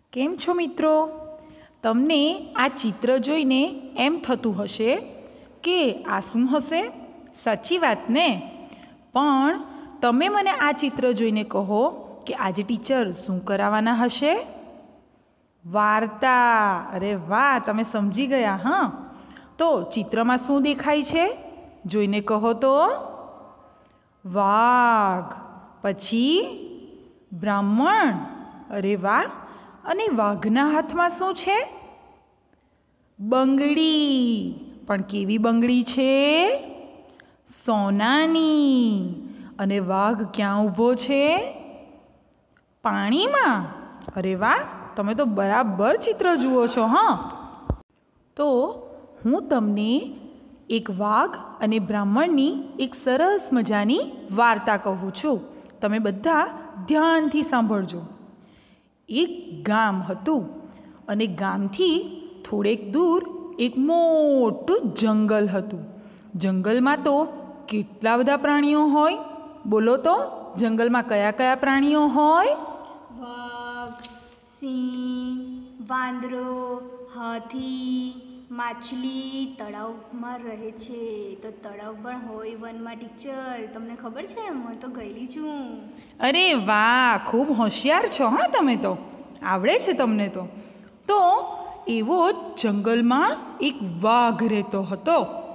કેમ છો મિત્રો? તમને આ ચિત્ર જોઈને એમ થતું હશે કે આ શું હશે? સાચી વાત ને? પણ તમે મને આ ચિત્ર જોઈને કહો કે આજે ટીચર શું કરાવવાના હશે? વાર્તા. અરે વાહ, તમે સમજી ગયા. હા, તો ચિત્રમાં શું દેખાય છે? જોઈને કહો તો. વાઘ, પછી બ્રાહ્મણ. અરે વાહ. અને વાઘના હાથમાં શું છે? બંગડી. પણ કેવી બંગડી છે? સોનાની. અને વાઘ ક્યાં ઊભો છે? પાણીમાં. અરે વાહ, તમે તો બરાબર ચિત્ર જુઓ છો. હા, તો હું તમને એક વાઘ અને બ્રાહ્મણની એક સરસ મજાની વાર્તા કહું છું. તમે બધા ધ્યાનથી સાંભળજો. એક ગામ હતું અને ગામથી થોડેક દૂર એક મોટું જંગલ હતું. જંગલમાં તો કેટલા બધા પ્રાણીઓ હોય? બોલો તો, જંગલમાં કયા કયા પ્રાણીઓ હોય? વાઘ, સિંહ, વાંદરો, હાથી, માછલી તળાવમાં રહે છે. તો તળાવ પણ હોય વનમાં ટીચર, તમને ખબર છે? હું તો ગયેલી છું. અરે વાહ, ખૂબ હોશિયાર છો. હા, તમે તો આવડે છે તમને તો. તો એવો જંગલમાં એક વાઘ રહેતો હતો.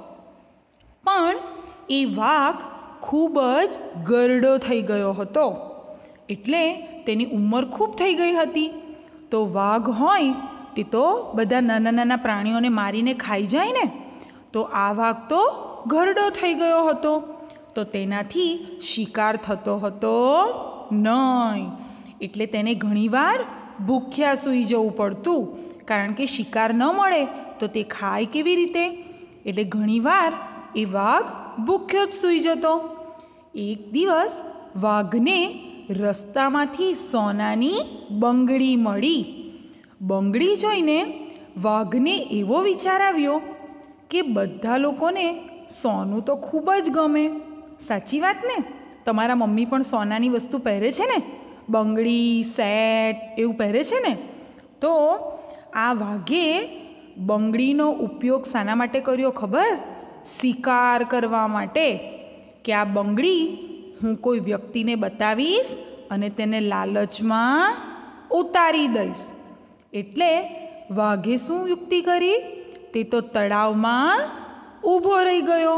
પણ એ વાઘ ખૂબ જ ગરડો થઈ ગયો હતો. એટલે તેની ઉંમર ખૂબ થઈ ગઈ હતી. તો વાઘ હોય તે તો બધા નાના નાના પ્રાણીઓને મારીને ખાઈ જાય ને. તો આ વાઘ તો ગરડો થઈ ગયો હતો. તો તેનાથી શિકાર થતો હતો નહીં. એટલે તેને ઘણીવાર ભૂખ્યા સૂઈ જવું પડતું, કારણ કે શિકાર ન મળે તો તે ખાય કેવી રીતે? એટલે ઘણીવાર એ વાઘ ભૂખ્યો જ સૂઈ જતો. એક દિવસ વાઘને રસ્તામાંથી સોનાની બંગડી મળી. બંગડી જોઈને વાઘને એવો વિચાર આવ્યો કે બધા લોકોને સોનું તો ખૂબ જ ગમે. સાચી વાત ને? તમારા મમ્મી પણ સોનાની વસ્તુ પહેરે છે ને? બંગડી, સેટ એવું પહેરે છે ને? તો આ વાઘે બંગડીનો ઉપયોગ શાના માટે કર્યો ખબર? શિકાર કરવા માટે. કે આ બંગડી હું કોઈ વ્યક્તિને બતાવીશ અને તેને લાલચમાં ઉતારી દઈશ. એટલે વાઘે શું યુક્તિ કરી? તે તો તળાવમાં ઊભો રહી ગયો.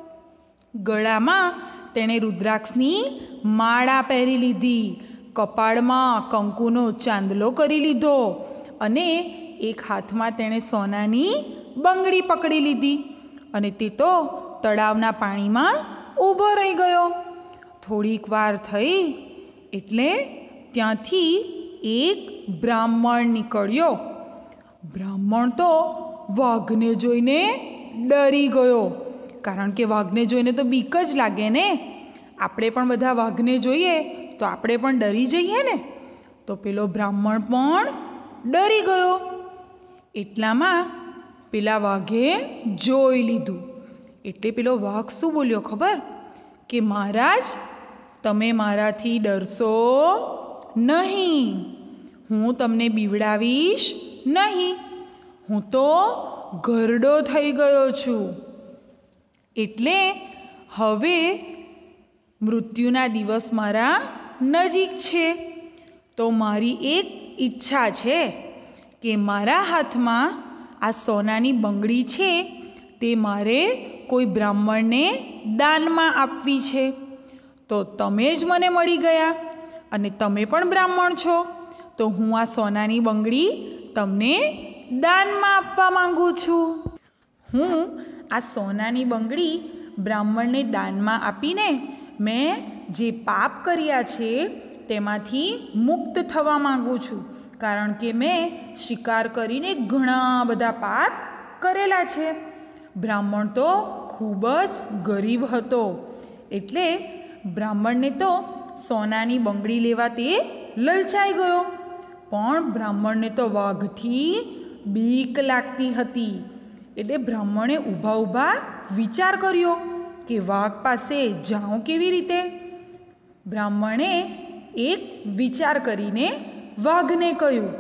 ગળામાં તેણે રુદ્રાક્ષની માળા પહેરી લીધી, કપાળમાં કંકુનો ચાંદલો કરી લીધો અને એક હાથમાં તેણે સોનાની બંગડી પકડી લીધી. અને તે તો તળાવના પાણીમાં ઊભો રહી ગયો. થોડીક વાર થઈ એટલે ત્યાંથી એક બ્રાહ્મણ નીકળ્યો. બ્રાહ્મણ તો વાઘને જોઈને ડરી ગયો, કારણ કે વાઘને જોઈને તો બીક જ લાગે ને. આપણે પણ બધા વાઘને જોઈએ તો આપણે પણ ડરી જઈએ ને. તો પેલો બ્રાહ્મણ પણ ડરી ગયો. એટલામાં પેલા વાઘે જોઈ લીધું. એટલે પેલો વાઘ શું બોલ્યો ખબર? કે મહારાજ, તમે મારાથી ડરશો નહીં. હું તમને બીવડાવીશ નહીં. હું તો ગરડો થઈ ગયો છું. એટલે હવે મૃત્યુના દિવસ મારા નજીક છે. તો મારી એક ઈચ્છા છે કે મારા હાથમાં આ સોનાની બંગડી છે તે મારે કોઈ બ્રાહ્મણને દાનમાં આપવી છે. તો તમે જ મને મળી ગયા અને તમે પણ બ્રાહ્મણ છો. તો હું આ સોનાની બંગડી તમને દાનમાં આપવા માંગુ છું. હું આ સોનાની બંગડી બ્રાહ્મણને દાનમાં આપીને મેં જે પાપ કર્યા છે તેમાંથી મુક્ત થવા માંગુ છું, કારણ કે મેં શિકાર કરીને ઘણા બધા પાપ કરેલા છે. બ્રાહ્મણ તો ખૂબ જ ગરીબ હતો. એટલે બ્રાહ્મણને તો સોનાની બંગડી લેવા તે લલચાઈ ગયો. પણ બ્રાહ્મણને તો વાઘથી બીક લાગતી હતી. એટલે બ્રાહ્મણે ઊભા ઊભા વિચાર કર્યો કે વાઘ પાસે જાઉં કેવી રીતે. બ્રાહ્મણે એક વિચાર કરીને વાઘને કહ્યું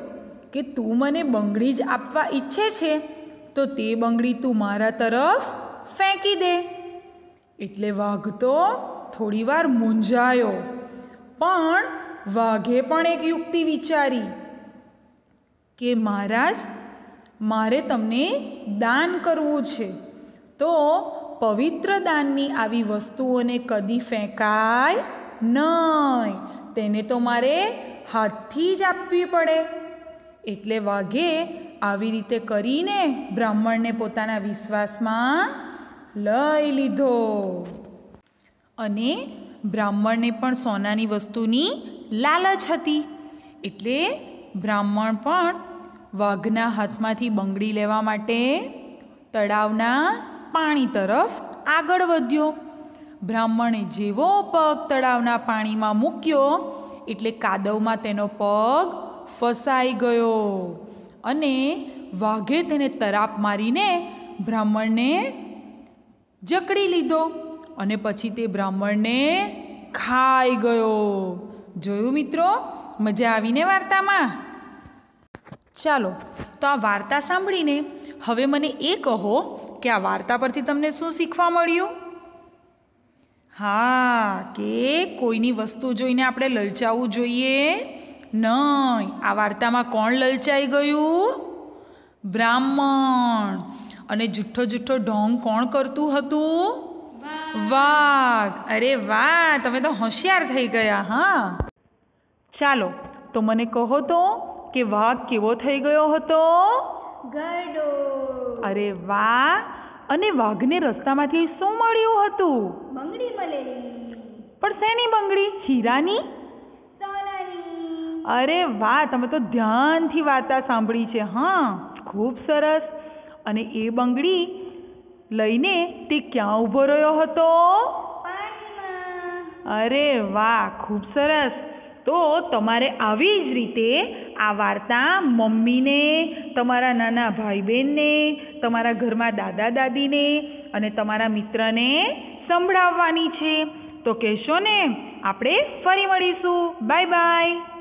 કે તું મને બંગડી જ આપવા ઈચ્છે છે તો તે બંગડી તું મારા તરફ ફેંકી દે. એટલે વાઘ તો થોડીવાર મૂંઝાયો, પણ વાઘે પણ એક યુક્તિ વિચારી કે મહારાજ, મારે તમને દાન કરવું છે, તો પવિત્ર દાનની આવી વસ્તુઓને કદી ફેંકાય નહીં, તેને તો મારે હાથથી જ આપવી પડે. એટલે વાઘે આવી રીતે કરીને બ્રાહ્મણને પોતાના વિશ્વાસમાં લઈ લીધો. અને બ્રાહ્મણને પણ સોનાની વસ્તુની લાલચ હતી, એટલે બ્રાહ્મણ પણ વાઘના હાથમાંથી બંગડી લેવા માટે તળાવના પાણી તરફ આગળ વધ્યો. બ્રાહ્મણે જેવો પગ તળાવના પાણીમાં મૂક્યો એટલે કાદવમાં તેનો પગ ફસાઈ ગયો અને વાઘે તેને તરાપ મારીને બ્રાહ્મણને જકડી લીધો અને પછી તે બ્રાહ્મણને ખાઈ ગયો. જોયું મિત્રો, મજા આવીને વાર્તામાં? ચાલો, તો આ વાર્તા સાંભળીને હવે મને એ કહો કે આ વાર્તા પરથી તમને શું શીખવા મળ્યું? હા, કે કોઈની વસ્તુ જોઈને આપણે લલચાવવું જોઈએ નહીં. આ વાર્તામાં કોણ લલચાઈ ગયું? બ્રાહ્મણ. અને જુઠ્ઠો જુઠ્ઠો ઢોંગ કોણ કરતું હતું? વાઘ. અરે વાહ, તમે તો હોશિયાર થઈ ગયા. હા, ચાલો તો મને કહો તો કે વાઘ કેવો થઈ ગયો હતો? ગરડો. અરે વાહ. અને વાઘને રસ્તામાંથી શું મળ્યું હતું? બંગડી મળેલી. પણ શેની બંગડી? હીરાની? સોનાની. અરે વાહ, તમે તો ધ્યાનથી વાર્તા સાંભળી છે. હા, ખૂબ સરસ. અને એ બંગડી લઈને તે ક્યાં ઊભો રહ્યો હતો? પાણીમાં. અરે વાહ, ખૂબ સરસ. તો તમારે આવી જ રીતે આ વાર્તા મમ્મીને, તમારા નાના ભાઈ બહેનને, તમારા ઘરમાં દાદા દાદીને અને તમારા મિત્રને સંભળાવવાની છે. તો કહેશો ને? આપણે ફરી મળીશું. Bye by.